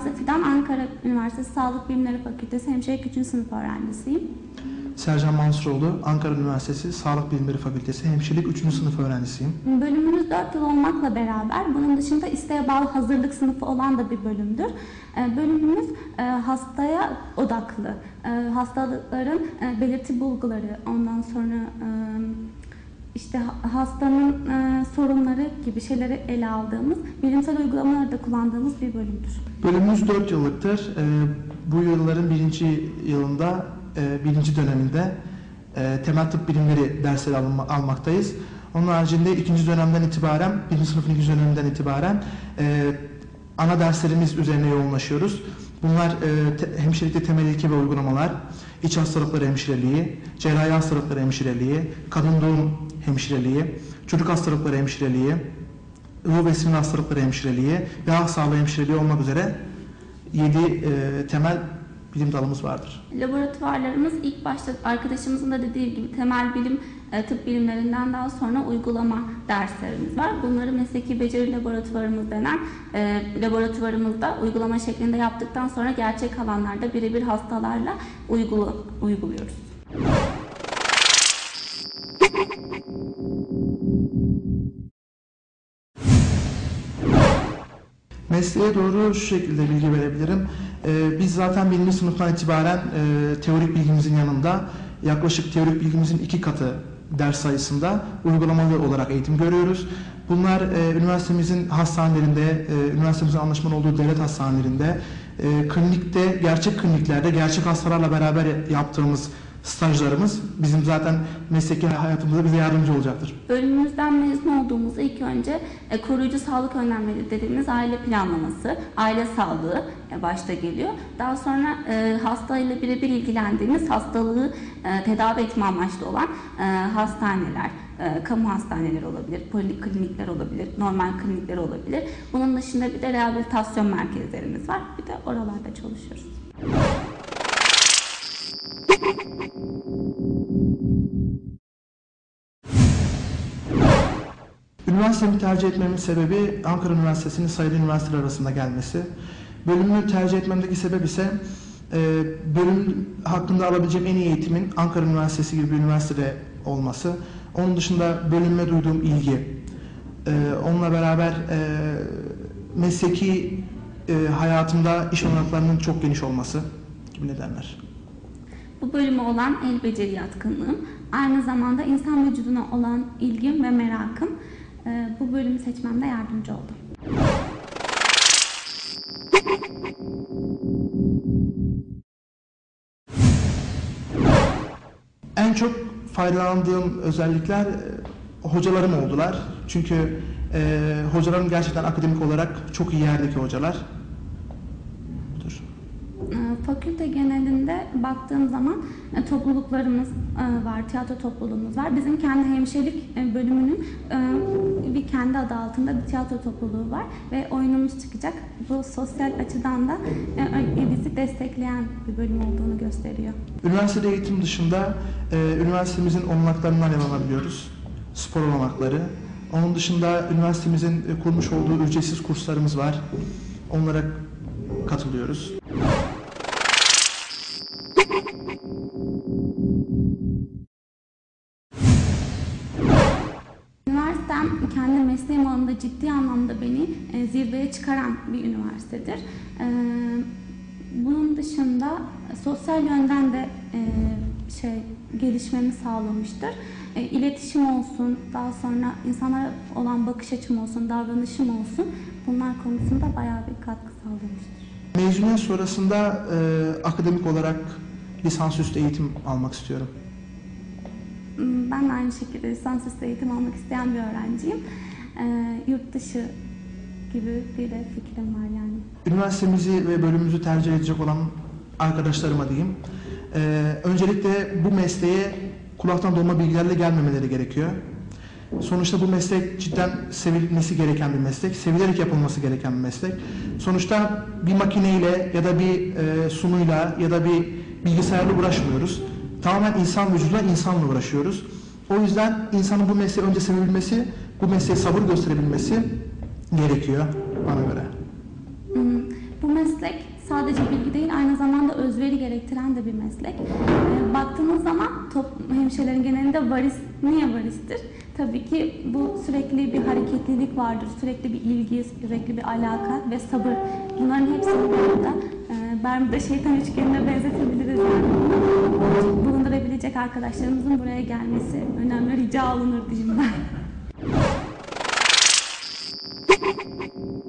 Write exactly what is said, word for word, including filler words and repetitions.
Gamze Fidan, Ankara Üniversitesi Sağlık Bilimleri Fakültesi Hemşirelik üçüncü sınıf öğrencisiyim. Sercan Mansuroğlu, Ankara Üniversitesi Sağlık Bilimleri Fakültesi Hemşirelik üçüncü sınıf öğrencisiyim. Bölümümüz dört yıl olmakla beraber bunun dışında isteğe bağlı hazırlık sınıfı olan da bir bölümdür. Bölümümüz hastaya odaklı. Hastalıkların belirti bulguları, ondan sonra işte hastanın sorunları gibi şeyleri ele aldığımız, bilimsel uygulamalarda kullandığımız bir bölümdür. Bölümümüz dört yıllıktır. Bu yılların birinci yılında, birinci döneminde temel tıp bilimleri dersleri almaktayız. Onun haricinde ikinci dönemden itibaren, birinci sınıfın ikinci döneminden itibaren ana derslerimiz üzerine yoğunlaşıyoruz. Bunlar hemşirelikte temel ilke ve uygulamalar, iç hastalıkları hemşireliği, cerrahi hastalıkları hemşireliği, kadın doğum hemşireliği, çocuk hastalıkları hemşireliği, ruh ve sinir hastalıkları hemşireliği ve halk sağlığı hemşireliği olmak üzere yedi temel bilim dalımız vardır. Laboratuvarlarımız ilk başta arkadaşımızın da dediği gibi temel bilim, tıp bilimlerinden daha sonra uygulama derslerimiz var. Bunları mesleki beceri laboratuvarımız denen e, laboratuvarımızda uygulama şeklinde yaptıktan sonra gerçek alanlarda birebir hastalarla uygula, uyguluyoruz. Mesleğe doğru şu şekilde bilgi verebilirim. Ee, biz zaten birinci sınıftan itibaren e, teorik bilgimizin yanında yaklaşık teorik bilgimizin iki katı ders sayısında uygulamalı olarak eğitim görüyoruz. Bunlar e, üniversitemizin hastanelerinde, e, üniversitemizin anlaşmalı olduğu devlet hastanelerinde, e, klinikte, gerçek kliniklerde, gerçek hastalarla beraber yaptığımız stajlarımız bizim zaten mesleki hayatımızda bize yardımcı olacaktır. Bölümümüzden mezun olduğumuzda ilk önce e, koruyucu sağlık önlemleri dediğimiz aile planlaması, aile sağlığı e, başta geliyor. Daha sonra e, hastayla birebir ilgilendiğimiz, hastalığı e, tedavi etme amaçlı olan e, hastaneler, e, kamu hastaneleri olabilir, poliklinikler olabilir, normal klinikler olabilir. Bunun dışında bir de rehabilitasyon merkezlerimiz var. Bir de oralarda çalışıyoruz. Üniversitemi tercih etmemin sebebi Ankara Üniversitesi'nin sayılı üniversiteler arasında gelmesi. Bölümünü tercih etmemdeki sebep ise bölüm hakkında alabileceğim en iyi eğitimin Ankara Üniversitesi gibi bir üniversitede olması. Onun dışında bölüme duyduğum ilgi, onunla beraber mesleki hayatımda iş olanaklarının çok geniş olması gibi nedenler. Bu bölüme olan el beceri yatkınlığım, aynı zamanda insan vücuduna olan ilgim ve merakım bu bölümü seçmemde yardımcı oldu. En çok faydalandığım özellikler hocalarım oldular. Çünkü e, hocalarım gerçekten akademik olarak çok iyi yerdeki hocalar. Fakülte genelinde baktığım zaman topluluklarımız var, tiyatro topluluğumuz var. Bizim kendi hemşirelik bölümünün bir kendi adı altında bir tiyatro topluluğu var ve oyunumuz çıkacak. Bu sosyal açıdan da bizi destekleyen bir bölüm olduğunu gösteriyor. Üniversitede eğitim dışında üniversitemizin olanaklarından yararlanabiliyoruz. Spor olanakları. Onun dışında üniversitemizin kurmuş olduğu ücretsiz kurslarımız var. Onlara katılıyoruz. Üniversitem kendi mesleğim alanında ciddi anlamda beni e, zirveye çıkaran bir üniversitedir. E, bunun dışında sosyal yönden de e, şey gelişmemi sağlamıştır. E, iletişim olsun, daha sonra insanlara olan bakış açım olsun, davranışım olsun, bunlar konusunda bayağı bir katkı sağlamıştır. Mezuniyet sonrasında e, akademik olarak lisansüstü eğitim almak istiyorum. Ben de aynı şekilde lisansüstü eğitim almak isteyen bir öğrenciyim. E, yurt dışı gibi bir de fikrim var yani. Üniversitemizi ve bölümümüzü tercih edecek olan arkadaşlarıma diyeyim. E, öncelikle bu mesleğe kulaktan dolma bilgilerle gelmemeleri gerekiyor. Sonuçta bu meslek cidden sevilmesi gereken bir meslek, sevilerek yapılması gereken bir meslek. Sonuçta bir makineyle ya da bir e, sunuyla ya da bir bilgisayarla uğraşmıyoruz. Tamamen insan vücuduyla, insanla uğraşıyoruz. O yüzden insanın bu mesleği önce sevebilmesi, bu mesleğe sabır gösterebilmesi gerekiyor bana göre. Bu meslek sadece bilgi değil, aynı zamanda özveri gerektiren de bir meslek. E, baktığınız zaman top, hemşirelerin genelinde varis, niye varistir? Tabii ki bu sürekli bir hareketlilik vardır, sürekli bir ilgi, sürekli bir alaka ve sabır. Bunların hepsini burada e, Bermuda şeytan üçgenine benzetebiliriz yani. Bunu bulundurabilecek arkadaşlarımızın buraya gelmesi önemli, rica olunur diyeyim ben.